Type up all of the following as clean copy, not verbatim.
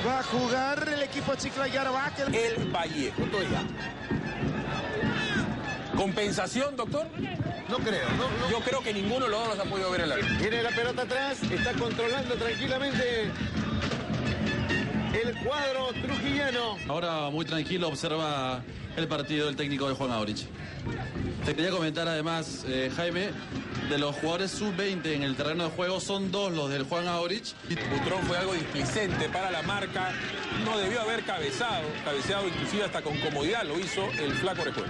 Va a jugar el equipo chiclayano. El Vallejo, todavía. ¿Compensación, doctor? No creo, no. Yo creo que ninguno de los dos los ha podido ver el árbitro. Viene la pelota atrás, está controlando tranquilamente el cuadro trujillano. Ahora muy tranquilo observa el partido del técnico de Juan Aurich. Te quería comentar además, Jaime, de los jugadores sub-20 en el terreno de juego, son 2 los del Juan Aurich. Butrón fue algo displicente para la marca, no debió haber cabeceado inclusive hasta con comodidad lo hizo el flaco Orejuela.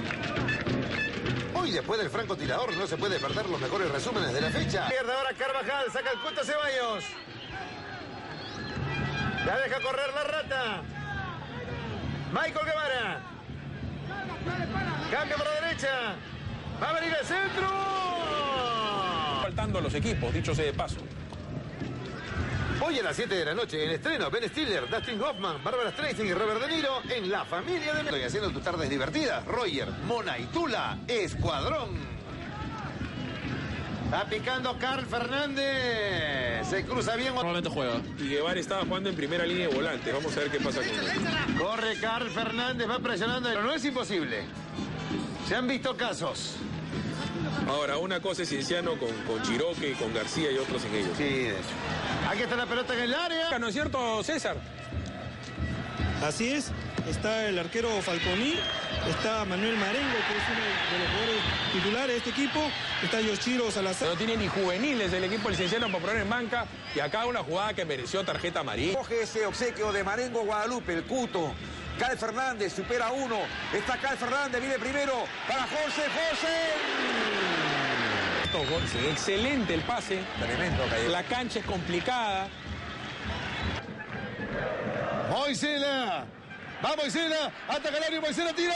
Hoy después del francotirador no se puede perder los mejores resúmenes de la fecha. Pierde ahora Carvajal, saca el Cota Ceballos. La deja correr la rata. Michael Guevara. Cambio para la derecha. Va a venir el centro. Faltando los equipos, dicho sea de paso. Hoy a las 7 de la noche, en estreno, Ben Stiller, Dustin Hoffman, Barbara Streisand y Robert De Niro en La Familia de... Estoy haciendo tus tardes divertidas. Roger, Mona y Tula, Escuadrón. Está picando Carl Fernández. Se cruza bien. Probablemente juega. Y Guevara estaba jugando en primera línea de volante. Vamos a ver qué pasa con él. Corre Carl Fernández, va presionando, pero no es imposible. Se han visto casos. Ahora, una cosa es Cienciano con Chiroque, con García y otros en ellos. Sí, de hecho. Aquí está la pelota en el área. ¿No es cierto, César? Así es, está el arquero Falconi, está Manuel Marengo, que es uno de los jugadores titulares de este equipo, está Yoshiro Salazar. No tiene ni juveniles el equipo del Cienciano para poner en banca, y acá una jugada que mereció tarjeta amarilla. Coge ese obsequio de Marengo Guadalupe, el Cuto. Cal Fernández supera uno. Está Cal Fernández, viene primero para José. Excelente el pase. Tremendo, Calle. La cancha es complicada. Moisela. Va Moisela. Ataca el área. Moisela tira.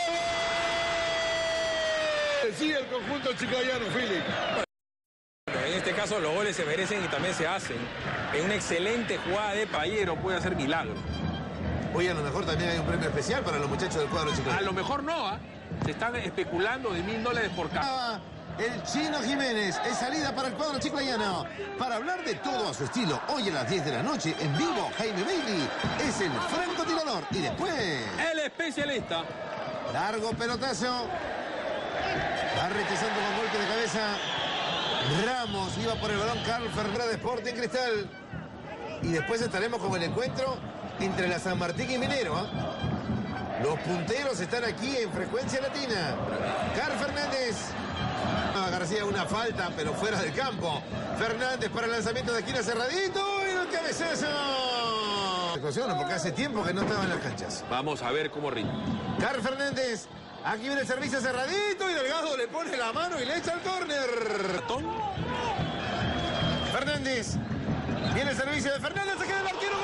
Sí, el conjunto chiclayano, Philip. En este caso los goles se merecen y también se hacen. En una excelente jugada de Payero puede hacer milagro. Hoy a lo mejor también hay un premio especial para los muchachos del cuadro chiclayano. A lo mejor no, ¿ah? Se están especulando de $1000 por cada. El Chino Jiménez es salida para el cuadro chiclayano. Para hablar de todo a su estilo, hoy a las 10 de la noche, en vivo, Jaime Bailey es el francotirador. Y después... El especialista. Largo pelotazo. Va rechazando con golpe de cabeza. Ramos iba por el balón. Carl Fernández de Sporting Cristal. Y después estaremos con el encuentro entre la San Martín y Minero. Los punteros están aquí en frecuencia latina. Carl Fernández. García, una falta, pero fuera del campo. Fernández para el lanzamiento de esquina cerradito. Y el cabezazo. Porque hace tiempo que no estaba en las canchas. Vamos a ver cómo rinde. Carl Fernández. Aquí viene el servicio cerradito y Delgado le pone la mano y le echa el córner. Fernández. Viene el servicio de Fernández. Se queda el arquero.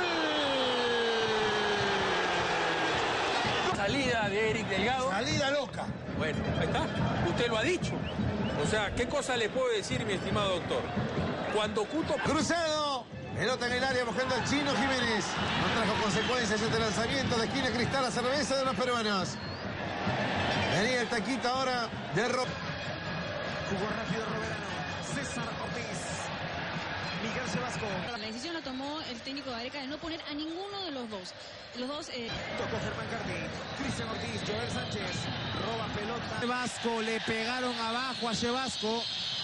¡Gol! Salida de Eric Delgado. Salida loca. Bueno, ahí está. Usted lo ha dicho. O sea, ¿qué cosa le puedo decir, mi estimado doctor? Cuando Cuto... Cruzado. Pelota en el área buscando al Chino Jiménez. No trajo consecuencias este lanzamiento de esquina Cristal a cerveza de los peruanos. Venía el taquito ahora de Jugó rápido Roberano. César Ortiz. Miguel Sebasco. La decisión la tomó el técnico de Areca de no poner a ninguno de los dos. Los dos... Tocó Germán Cardi. Cristian Ortiz. Joel Sánchez. Roba pelota. Sebasco. Le pegaron abajo a Sebasco.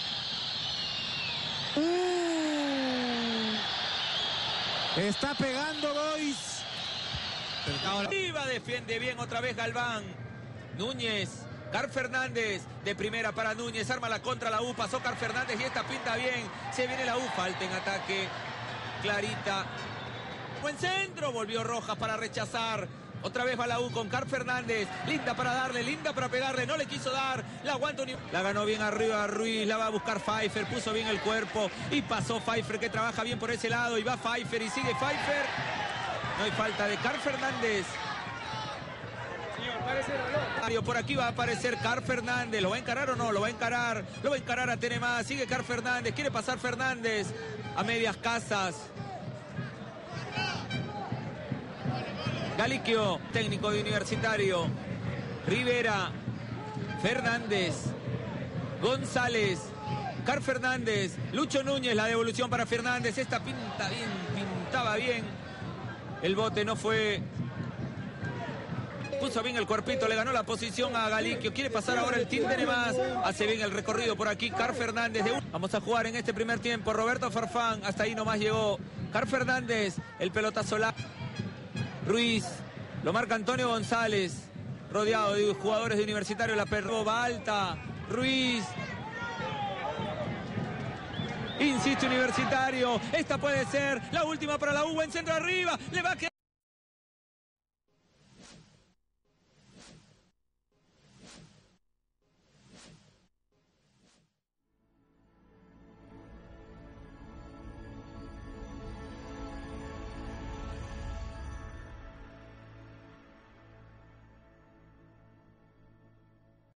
Está pegando Boys. Arriba defiende bien otra vez Galván. Núñez. Carl Fernández de primera para Núñez, arma la contra la U, pasó Carl Fernández y esta pinta bien, se viene la U, falta en ataque, clarita, buen centro, volvió Rojas para rechazar, otra vez va la U con Carl Fernández, linda para darle, linda para pegarle, no le quiso dar, la aguanta, la ganó bien arriba Ruiz, la va a buscar Pfeiffer, puso bien el cuerpo y pasó Pfeiffer que trabaja bien por ese lado y va Pfeiffer y sigue Pfeiffer, no hay falta de Carl Fernández. Por aquí va a aparecer Carl Fernández. ¿Lo va a encarar o no? Lo va a encarar. Lo va a encarar a Tenemá. Sigue Carl Fernández. Quiere pasar Fernández a medias casas. Galiquio, técnico de Universitario. Rivera. Fernández. González. Carl Fernández. Lucho Núñez. La devolución para Fernández. Esta pinta bien. Pintaba bien. El bote no fue... Puso bien el cuerpito, le ganó la posición a Galiquio. Quiere pasar ahora el Team Tenemás. Hace bien el recorrido por aquí. Carl Fernández de Vamos a jugar en este primer tiempo. Roberto Farfán, hasta ahí nomás llegó. Carl Fernández, el pelotazo largo. Ruiz, lo marca Antonio González. Rodeado de jugadores de Universitario. La perro va alta. Ruiz. Insiste Universitario. Esta puede ser la última para la U. En centro arriba. Le va a quedar.